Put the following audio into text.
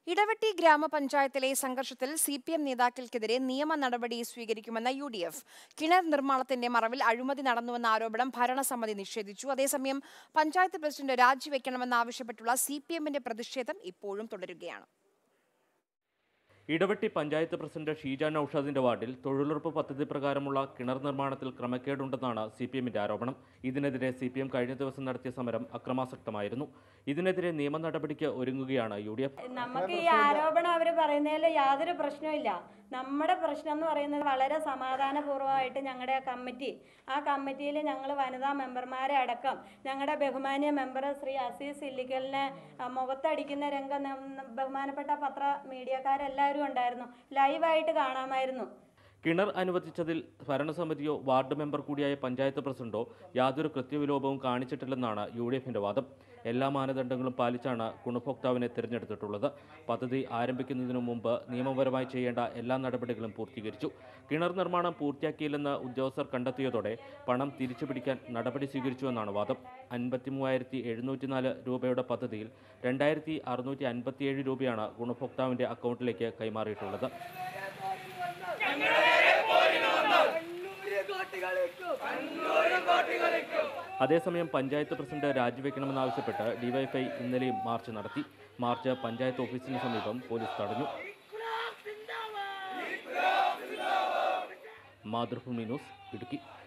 ഇടവെട്ടി ഗ്രാമപഞ്ചായത്തിലെ സംഘർഷത്തിൽ CPM നേതാക്കൾക്കെതിരെ നിയമ നടപടി സ്വീകരിക്കുമെന്ന UDF. കിണർ നിർമ്മാണത്തിന്റെ മറവിൽ അഴിമതി നടന്നുവെന്ന ആരോപണം ഭരണസമിതി നിഷേധിച്ചു. അതേസമയം പഞ്ചായത്ത് പ്രസിഡന്റ് രാജിവെക്കണമെന്നാവശ്യപ്പെട്ടുള്ള CPMന്റെ പ്രതിഷേധം ഇപ്പോഴും തുടരുകയാണ്. ഇടവെട്ടി പഞ്ചായത്ത് പ്രസിഡന്റ് ഷീജ നൌഷാദിന്റെ വാർഡിൽ തൊഴിലുറപ്പ് പദ്ധതി പ്രകാരമുള്ള കിണർ നിർമ്മാണത്തിൽ ക്രമക്കേടുണ്ടെന്നാണ് CPMന്റെ ആരോപണം. ഇതിനെതിരെ CPM കഴിഞ്ഞ ദിവസം നടത്തിയ സമരം അക്രമാസക്തമായിരുന്നു. ഇതിനെതിരെ നിയമ നടപടിക്ക് ഒരുങ്ങുകയാണ് UDF. നമുക്ക് ഈ ആരോപണം അവർ പറയുന്നതിൽ യാതൊരു പ്രശ്നമില്ല. നമ്മുടെ പ്രശ്നം എന്ന് പറയുന്നത് വളരെ സമാധാനപൂർവ്വമായിട്ട് ഞങ്ങളുടെ ആ കമ്മിറ്റിയിൽ ഞങ്ങൾ വനിതാ മെമ്പർമാരെ അടക്കം ഞങ്ങളുടെ ബഹുമാന്യ മെമ്പർ ശ്രീ അസീസ് ഇല്ലിക്കലിനെ മുഖത്തടിക്കുന്ന രംഗം ബഹുമാനപ്പെട്ട മീഡിയക്കാരെല്ലാവരും ഉണ്ടായിരുന്നു. ലൈവായിട്ട് കാണാമായിരുന്നു. കിണർ അനുവദിച്ചതിൽ ഭരണസമിതിയോ വാർഡ് മെമ്പർ കൂടിയായ പഞ്ചായത്ത് പ്രസിഡന്റോ യാതൊരു കൃത്യവിലോപവും കാണിച്ചിട്ടില്ലെന്നാണ് UDFന്റെ വാദം. എല്ലാ മാനദണ്ഡങ്ങളും പാലിച്ചാണ് ഗുണഭോക്താവിനെ തിരഞ്ഞെടുത്തിട്ടുള്ളത്. പദ്ധതി ആരംഭിക്കുന്നതിനു മുമ്പ് നിയമപരമായി ചെയ്യേണ്ട എല്ലാ നടപടികളും പൂർത്തീകരിച്ചു. കിണർ നിർമ്മാണം പൂർത്തിയാക്കിയില്ലെന്ന് ഉദ്യോഗസ്ഥർ കണ്ടെത്തിയതോടെ പണം തിരിച്ചുപിടിക്കാൻ നടപടി സ്വീകരിച്ചുവെന്നാണ് വാദം. 53,704 രൂപയുടെ പദ്ധതിയിൽ 2,657 രൂപയാണ് ഗുണഭോക്താവിന്റെ അക്കൗണ്ടിലേക്ക് കൈമാറിയിട്ടുള്ളത്. അതേസമയം പഞ്ചായത്ത് പ്രസിഡന്റ് രാജിവെക്കണമെന്നാവശ്യപ്പെട്ട് DYFI ഇന്നലെയും മാർച്ച് നടത്തി. മാർച്ച് പഞ്ചായത്ത് ഓഫീസിന് സമീപം പോലീസ് തടഞ്ഞു. മാതൃഭൂമി ന്യൂസ്, ഇടുക്കി.